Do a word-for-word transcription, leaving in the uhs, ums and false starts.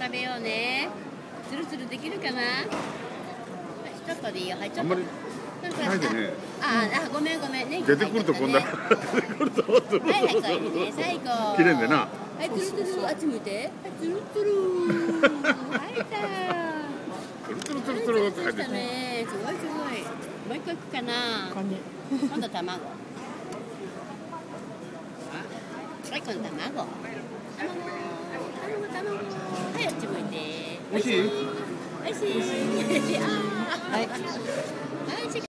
食べようね。つるつるできるかな。ちょっとでいいよ。はい、ちょっと。 あんまりないでね。 ああ、ごめんごめんね。 出てくるとこんな出てくると思ってる。 はいはい、こういうね、最後。 綺麗でな。 はい、つるつる、あっち向いて。はい、つるつる。はいた。 つるつるつるつるって入ってる。 ね、すごいすごい。もう一個いくかな。今度卵。はい、今度卵。卵。卵卵。はい、あっち向いて。 美味しい？ 美味しい。美味しい。ああ。はい。はい。